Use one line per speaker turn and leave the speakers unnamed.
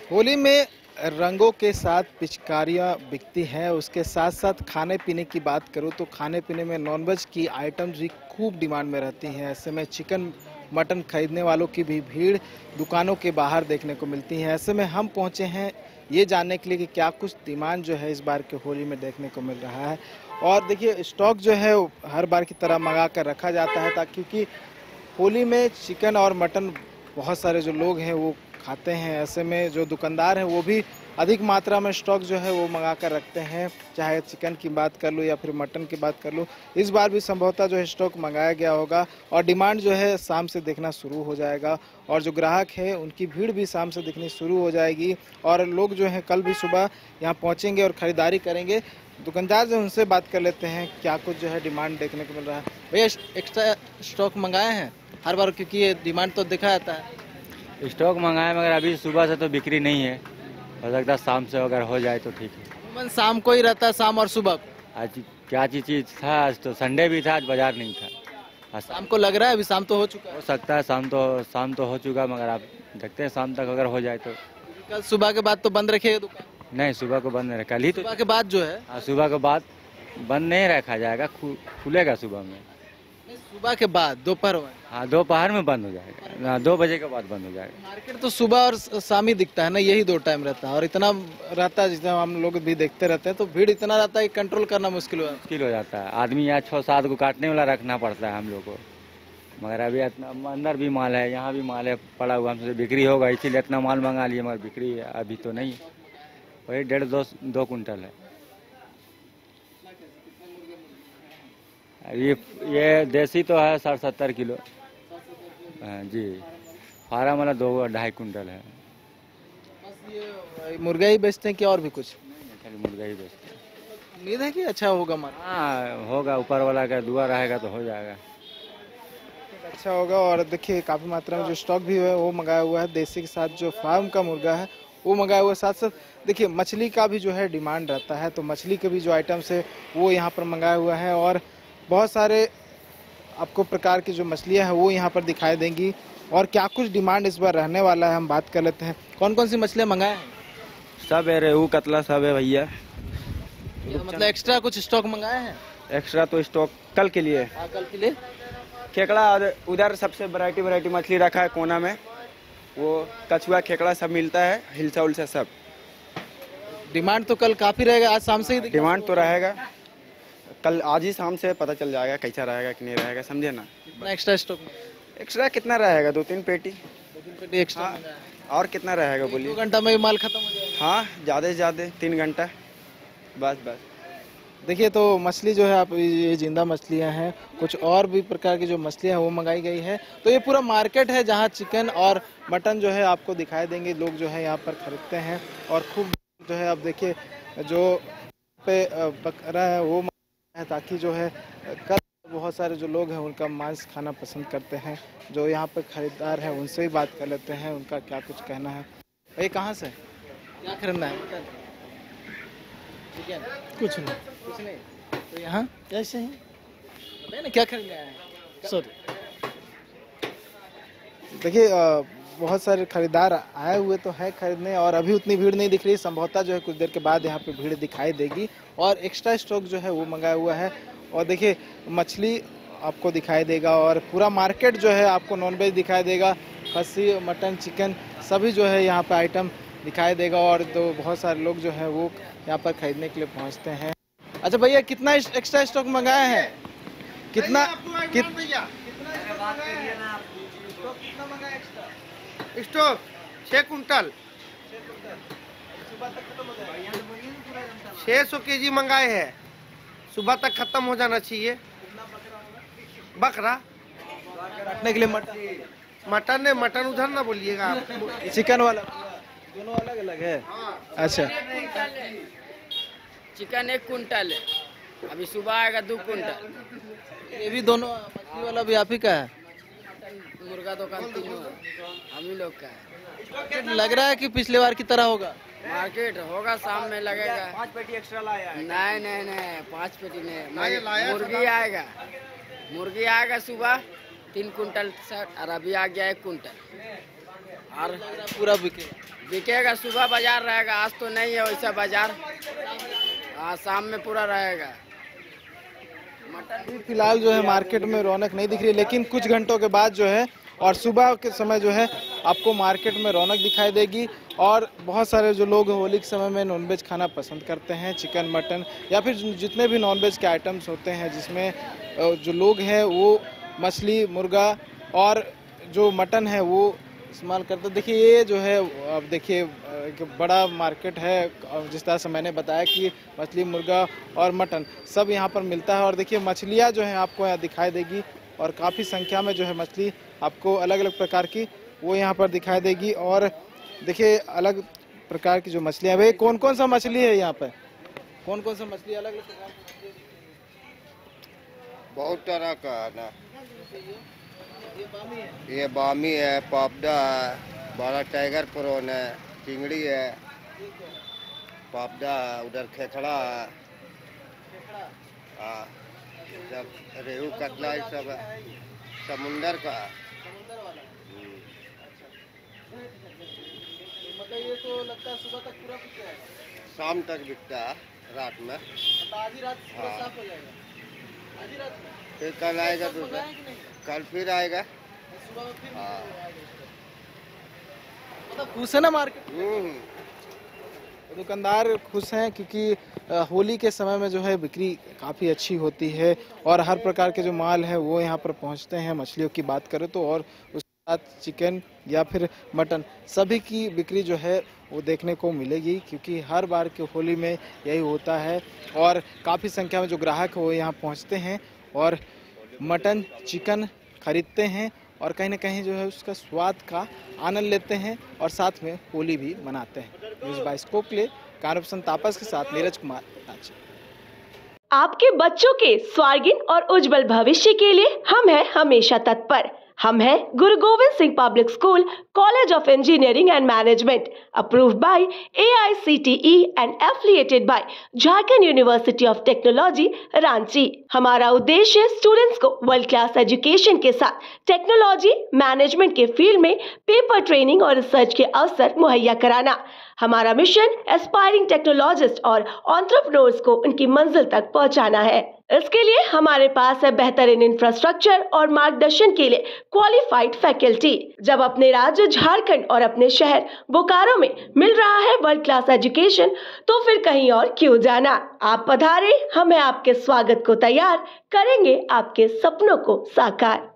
होली में रंगों के साथ पिचकारियाँ बिकती हैं। उसके साथ साथ खाने पीने की बात करूँ तो खाने पीने में नॉनवेज की आइटम्स भी खूब डिमांड में रहती हैं। ऐसे में चिकन मटन खरीदने वालों की भी भीड़ दुकानों के बाहर देखने को मिलती है। ऐसे में हम पहुंचे हैं ये जानने के लिए कि क्या कुछ डिमांड जो है इस बार के होली में देखने को मिल रहा है। और देखिए स्टॉक जो है वो हर बार की तरह मंगा कर रखा जाता है ताकि क्योंकि होली में चिकन और मटन बहुत सारे जो लोग हैं वो खाते हैं। ऐसे में जो दुकानदार हैं वो भी अधिक मात्रा में स्टॉक जो है वो मंगा कर रखते हैं, चाहे चिकन की बात कर लो या फिर मटन की बात कर लो। इस बार भी संभवतः जो है स्टॉक मंगाया गया होगा और डिमांड जो है शाम से देखना शुरू हो जाएगा और जो ग्राहक है उनकी भीड़ भी शाम से दिखनी शुरू हो जाएगी और लोग जो है कल भी सुबह यहाँ पहुँचेंगे और ख़रीदारी करेंगे। दुकानदार जो उनसे बात कर लेते हैं क्या कुछ जो है डिमांड देखने को मिल रहा है। भैया एक्स्ट्रा स्टॉक मंगाए हैं हर बार, क्योंकि ये डिमांड तो देखा जाता है।
स्टॉक मंगाए मगर अभी सुबह से तो बिक्री नहीं है। हो सकता है शाम से अगर हो जाए तो ठीक है।
अमूमन शाम को ही रहता है, शाम और सुबह को।
आज क्या चीज था, आज तो संडे भी था, आज बाजार नहीं था। आज
शाम को लग रहा है, अभी शाम तो हो चुका है।
हो सकता है शाम तो हो चुका, मगर आप देखते हैं शाम तक अगर हो जाए तो।
कल सुबह के बाद तो बंद रखिएगा दुकान।
नहीं, सुबह को बंद नहीं रखा, कल ही तो।
सुबह के बाद जो है,
हाँ, सुबह के बाद बंद नहीं रखा जाएगा, खुलेगा सुबह में।
नहीं, सुबह के बाद दोपहर में।
हाँ, दोपहर में बंद हो जाएगा, 2 बजे के बाद बंद हो जाएगा।
मार्केट तो सुबह और शाम ही दिखता है ना, यही 2 टाइम रहता है और इतना रहता है जितना हम लोग भी देखते रहते हैं तो भीड़ इतना रहता है कि कंट्रोल करना मुश्किल
हो जाता है। आदमी यहाँ 6-7 को काटने वाला रखना पड़ता है हम लोग को। मगर अभी इतना अंदर भी माल है, यहाँ भी माल है पड़ा हुआ, हमसे बिक्री होगा इसीलिए इतना माल मंगा लिए, मगर बिक्री अभी तो नहीं। वही 1.5-2 कुंटल है। ये देसी तो है 60-70 किलो। हाँ जी, फार्म वाला 2-2.5 कुंटल है।
बस ये मुर्गा ही बेचते हैं कि और भी कुछ?
खाली मुर्गा ही बेचते हैं।
उम्मीद है कि अच्छा होगा मार्केट।
हाँ, होगा, ऊपर वाला का दुआ रहेगा तो हो जाएगा।
अच्छा होगा। और देखिए काफ़ी मात्रा में जो स्टॉक भी है वो मंगाया हुआ है, देसी के साथ जो फार्म का मुर्गा है वो मंगाया हुआ है। साथ साथ देखिए मछली का भी जो है डिमांड रहता है तो मछली के भी जो आइटम्स है वो यहाँ पर मंगाया हुआ है और बहुत सारे आपको प्रकार की जो मछलियाँ हैं वो यहाँ पर दिखाई देंगी। और क्या कुछ डिमांड इस बार रहने वाला है हम बात कर लेते हैं। कौन कौन सी मछलियाँ मंगाए हैं?
सब है, रेहू कतला सब है भैया।
मतलब एक्स्ट्रा कुछ स्टॉक मंगाए हैं?
एक्स्ट्रा तो स्टॉक कल के लिए।
हाँ, कल के लिए।
खेकड़ा और उधर सबसे वैरायटी मछली रखा है कोना में, वो कछुआ खेकड़ा सब मिलता है, हिलसा उलसा सब।
डिमांड तो कल काफ़ी रहेगा, आज शाम से ही
डिमांड तो रहेगा, कल आज ही शाम से पता चल जाएगा कैसा रहेगा कि नहीं रहेगा, समझे ना।
एक्स्ट्रा स्टॉक
एक्स्ट्रा कितना रहेगा? 2-3 पेटी।
2-3 पेटी एक्स्ट्रा।
हाँ, और कितना रहेगा बोलिए?
2 घंटा में ही माल खत्म हो जाएगा।
हाँ, ज़्यादा से ज़्यादा 3 घंटा, बस।
देखिए तो मछली जो है आप ये जिंदा मछलियां हैं, कुछ और भी प्रकार की जो मछलियां हैं वो मंगाई गई है। तो ये पूरा मार्केट है जहां चिकन और मटन जो है आपको दिखाई देंगे। लोग जो है यहाँ पर खरीदते हैं और खूब जो है आप देखिए जो पे बकरा है वो है ताकि जो है कल बहुत सारे जो लोग हैं उनका मांस खाना पसंद करते हैं। जो यहाँ पर खरीदार हैं उनसे ही बात कर लेते हैं, उनका क्या कुछ कहना है। भाई कहाँ से क्या खरीदना है? कुछ नहीं। तो यहाँ कैसे हैं? बताइए ना क्या खरीदने आए हैं? सॉरी, देखिए बहुत सारे खरीदार आए हुए तो है खरीदने और अभी उतनी भीड़ नहीं दिख रही। संभवतः जो है कुछ देर के बाद यहाँ पे भीड़ दिखाई देगी और एक्स्ट्रा स्टॉक जो है वो मंगाया हुआ है। और देखिए मछली आपको दिखाई देगा और पूरा मार्केट जो है आपको नॉनवेज दिखाई देगा। खस्सी, मटन, चिकन सभी जो है यहाँ पे आइटम दिखाई देगा और तो बहुत सारे लोग जो है वो यहाँ पर खरीदने के लिए पहुँचते हैं। अच्छा भैया कितना एक्स्ट्रा स्टॉक मंगाए हैं? कितना
स्टॉक 6 कुंटल 600 केजी मंगाए हैं, सुबह तक खत्म हो जाना चाहिए। बकरा
रखने के लिए
मटन उधर ना बोलिएगा आप।
चिकन वाला दोनों अलग अलग है। अच्छा,
चिकन 1 कुंटल है, अभी सुबह आएगा 2 कुंटल।
ये भी दोनों मछली वाला भी आप ही का है?
मुर्गा दुकान तीनों हम ही लोग का है।
लग रहा है कि पिछले बार की तरह होगा।
मार्केट होगा, शाम में लगेगा।
5 पेटी एक्स्ट्रा लाया है।
नहीं 5 पेटी नहीं, मुर्गी आएगा सुबह 3 कुंटल और अभी आ गया 1 कुंटल। और
पूरा बिके?
बिकेगा, सुबह बाजार रहेगा, आज तो नहीं है वैसा बाजार। आज शाम में पूरा रहेगा।
अभी फिलहाल जो है मार्केट में रौनक नहीं दिख रही, लेकिन कुछ घंटों के बाद जो है और सुबह के समय जो है आपको मार्केट में रौनक दिखाई देगी। और बहुत सारे जो लोग होली के समय में नॉनवेज खाना पसंद करते हैं, चिकन मटन या फिर जितने भी नॉनवेज के आइटम्स होते हैं, जिसमें जो लोग हैं वो मछली, मुर्गा और जो मटन है वो इस्तेमाल करते हैं। देखिए ये जो है, अब देखिए एक बड़ा मार्केट है, जिस तरह से मैंने बताया कि मछली, मुर्गा और मटन सब यहाँ पर मिलता है। और देखिए मछलियाँ जो हैं आपको यहाँ दिखाई देगी और काफ़ी संख्या में जो है मछली आपको अलग अलग प्रकार की वो यहाँ पर दिखाई देगी। और देखिए अलग प्रकार की जो मछलियाँ, भाई कौन कौन सा मछली है यहाँ पर? कौन कौन सा मछली अलग अलग प्रकार की?
बहुत तरह का है ना।
ये बामी है,
ये बामी है, पापड़ा है, बड़ा टाइगर प्रॉन है, चिंगड़ी है, पापड़ा है, उधर खेखड़ा है, हाँ, सब रेहू कतला ये सब है, समुंदर का है।
मतलब ये तो लगता है सुबह तक पूरा बिक जाएगा,
शाम तक बिकता है, रात में।
मतलब आधी रात पूरा
हाँ।
साफ हो जाएगा, आधी रात में।
फिर कल आएगा
सब
दूसरा,
मंगाए कि नहीं?
कल फिर आएगा।
सुबह में फिर
हाँ।
मतलब खुश है ना मार्केट? दुकानदार खुश हैं क्योंकि होली के समय में जो है बिक्री काफ़ी अच्छी होती है और हर प्रकार के जो माल है वो यहाँ पर पहुँचते हैं। मछलियों की बात करें तो, और उसके साथ चिकन या फिर मटन, सभी की बिक्री जो है वो देखने को मिलेगी, क्योंकि हर बार के होली में यही होता है। और काफ़ी संख्या में जो ग्राहक है वो यहाँ पहुँचते हैं और मटन, चिकन खरीदते हैं और कहीं ना कहीं जो है उसका स्वाद का आनंद लेते हैं और साथ में होली भी मनाते हैं। न्यूज़ बाय स्कोप के लिए कानूपसन तापस के साथ नीरज कुमार, रांची।
आपके बच्चों के स्वार्गिन और उज्जवल भविष्य के लिए हम हैं हमेशा तत्पर। हम हैं Guru Gobind Singh Public School, College of Engineering and Management, approved by AICTE and affiliated by Jharkhand University of Technology, Ranchi. हमारा उद्देश्य स्टूडेंट्स को वर्ल्ड क्लास एजुकेशन के साथ टेक्नोलॉजी मैनेजमेंट के फील्ड में पेपर ट्रेनिंग और रिसर्च के अवसर मुहैया कराना। हमारा मिशन एस्पायरिंग टेक्नोलॉजिस्ट और एंटरप्रेन्योर्स को उनकी मंजिल तक पहुंचाना है। इसके लिए हमारे पास है बेहतरीन इंफ्रास्ट्रक्चर और मार्गदर्शन के लिए क्वालिफाइड फैकल्टी। जब अपने राज्य झारखंड और अपने शहर बोकारो में मिल रहा है वर्ल्ड क्लास एजुकेशन, तो फिर कहीं और क्यों जाना। आप पधारे, हमें आपके स्वागत को तैयार करेंगे, आपके सपनों को साकार।